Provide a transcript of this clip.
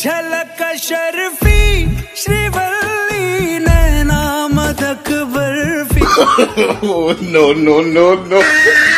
झलक शर्फी श्रीवल्ली नैना मदक barfi. No, no, no, no.